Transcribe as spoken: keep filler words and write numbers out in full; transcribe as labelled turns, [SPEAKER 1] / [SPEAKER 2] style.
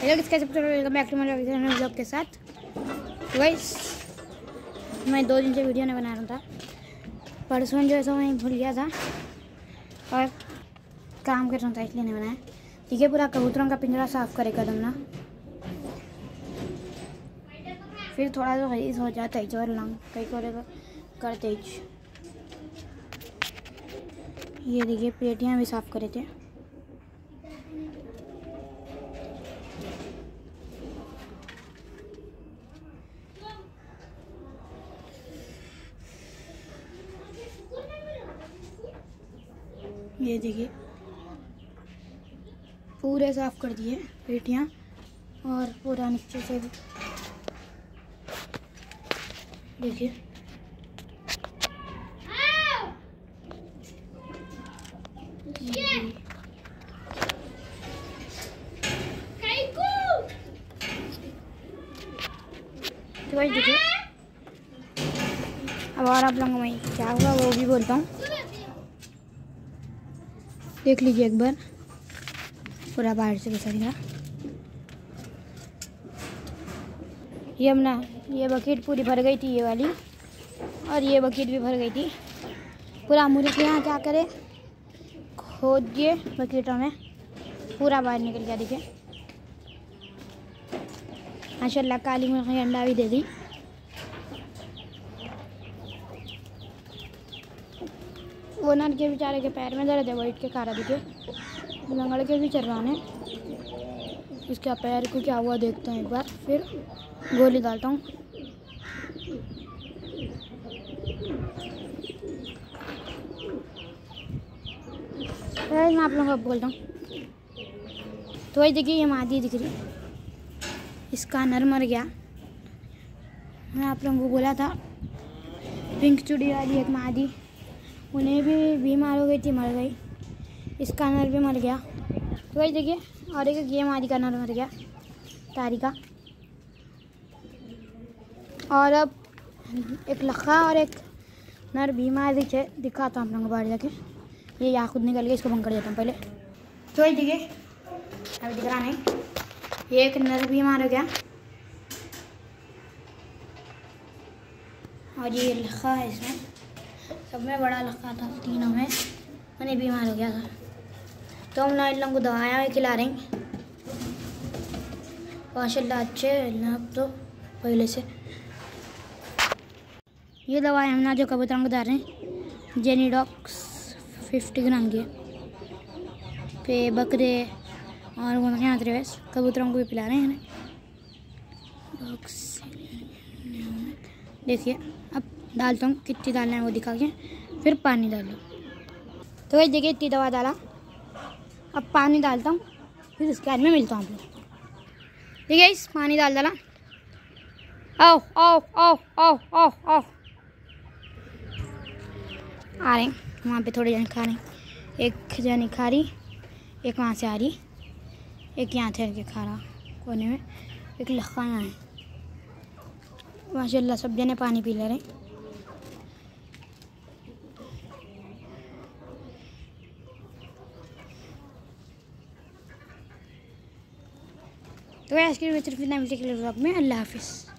[SPEAKER 1] Hello किसके सब welcome back to my vlog के साथ। तो गाइस मैं दो दिन से वीडियो नहीं बना रहा था। परसों जो है सो मैं भूल गया था और काम कर रहा था इसलिए नहीं बनाया। ठीक है, पूरा कबूतरों का पिंजरा साफ करे कदम ना, फिर थोड़ा सा गईस हो जाता है और लंग कई को करते। ये देखिए पेटियाँ भी साफ करे थे। ये देखिए पूरे साफ कर दिए पेटियाँ और पूरा नीचे से भी देखिए। तो भाई देखिए अब और आप लोगों में क्या हुआ वो भी बोलता हूँ, देख लीजिए एक बार पूरा बाहर से कैसा दिखा। ये हम ना ये बकेट पूरी भर गई थी ये वाली, और ये बकेट भी भर गई थी पूरा। मुर्गी यहाँ क्या करे, खोद दिए बकेटों में, पूरा बाहर निकल गया। देखिए माशाल्लाह काली मुर्गी अंडा भी दे दी। वो नर के बेचारे के पैर में दर्द है, बैठ के खा रहा। देखिए लंगड़ के भी चल रहा है। इसका पैर को क्या हुआ देखते हैं एक बार, फिर गोली डालता हूँ। मैं आप लोगों को बोलता हूँ। तो वही देखिए ये मादी दिख रही, इसका नर मर गया। मैं आप लोगों को बोला था पिंक चूड़ी वाली एक मादी, उन्हें भी बीमार हो गई थी, मर गई। इसका नर भी मर गया। तो वही देखिए और एक ये मादी का नर मर गया तारी का। और अब एक लखा और एक नर बीमार भी है, दिखाता हूँ आप लोगों को बाहर जाके। ये यहाँ खुद निकल गया, इसको बंद कर देता हूँ पहले। तो वही देखिए अभी दिख रहा नहीं, ये एक नर बीमार हो गया और ये लखा है। इसमें सब में बड़ा लखा था, तीनों में मैंने बीमार हो गया था। तो हम ना इन लोगों को दवाएँ खिला रहे हैं माशाल्लाह अच्छे अब तो पहले से। ये दवाई हम ना जो कबूतरों को डाल रहे हैं जेनीडॉक्स फिफ्टी ग्राम की पे बकरे और मुर्गियाँ त्रेस कबूतरों को भी पिला रहे हैं। देखिए अब डालता हूँ, कितनी डालना है वो दिखा के, फिर पानी डाल दो। तो वही देखिए इतनी दवा डाला, अब पानी डालता हूँ, फिर उसके बाद में मिलता हूँ आप लोग। देखिए इस पानी डाल डाला। आओ आओ आओ आओ आओ आओ आ रहे वहाँ पे थोड़े जने खा रहे, एक जनी खा रही, एक वहाँ से आ रही, एक यहाँ ठहर के खा रहा कोने में, एक लखा यहाँ है। माशाल्लाह सब जने पानी पी ले रहे। तो आज की वीडियो सिर्फ इतना मिलते के लिए ब्लॉग में। अल्लाह हाफिज़।